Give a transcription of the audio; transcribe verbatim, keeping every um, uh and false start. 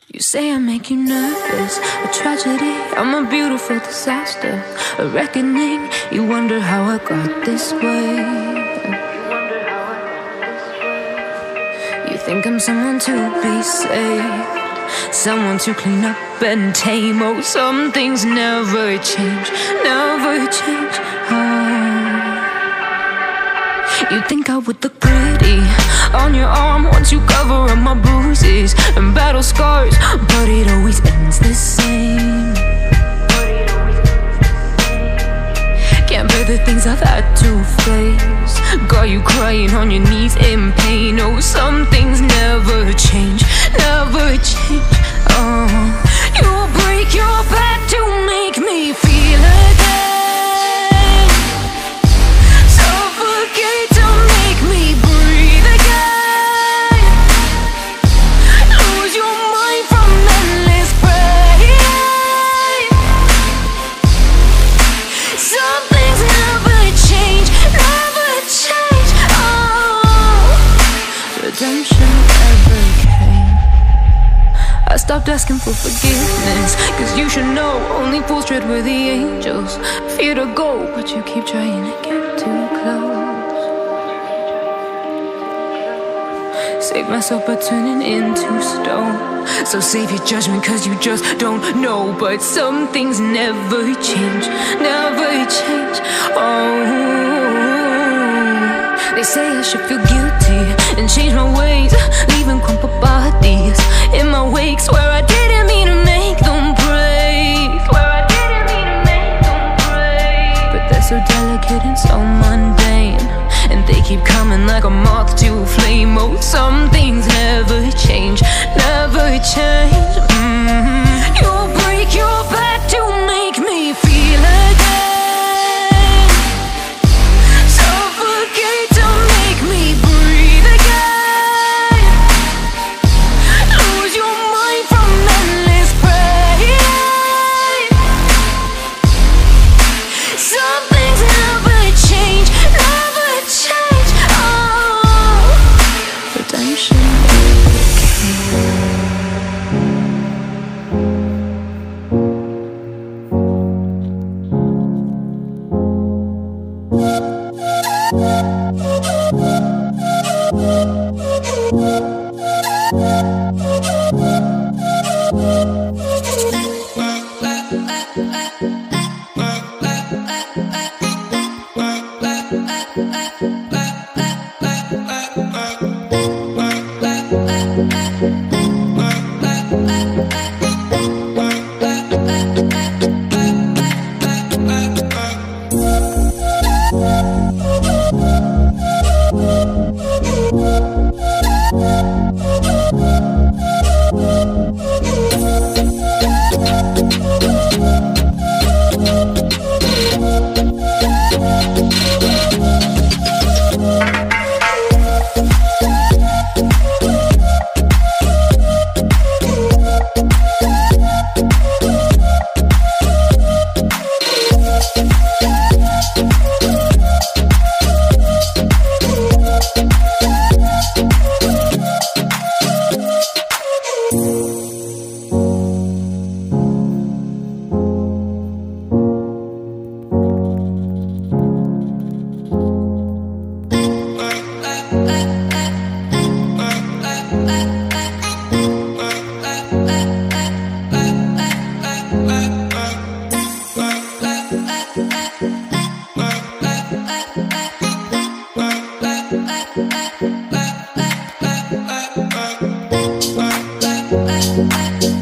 You say I make you nervous, a tragedy, I'm a beautiful disaster, a reckoning. You wonder how I got this way. You think I'm someone to be saved, someone to clean up and tame. Oh, some things never change, never change. Oh, you think I would look pretty on your arm once you cover up my bruises and battle scars, but it always ends the same. Can't bear the things I've had to face, got you crying on your knees in pain. Oh, some things never change, never change. Oh, you will break your back to make me feel again, suffocate to make me breathe again, lose your mind from endless pain. Some things never change, never change. Oh, redemption never came. I stopped asking for forgiveness, cause you should know only fools tread where the angels fear to go, but you keep trying to get too close. Save myself by turning into stone, so save your judgment cause you just don't know. But some things never change, never change. Oh, they say I should feel guilty and change my ways, leaving crumpled bodies in my wake. Swear I didn't mean to make them break, swear I didn't mean to make them break. But they're so delicate and so mundane, and they keep coming like a moth to a flame. Oh, some things never change, never change. Mm-hmm. You'll break your back to make me feel again, suffocate to make me breathe again, lose your mind from endless pain. Some things never change, never change. Oh, redemption never came. Bye.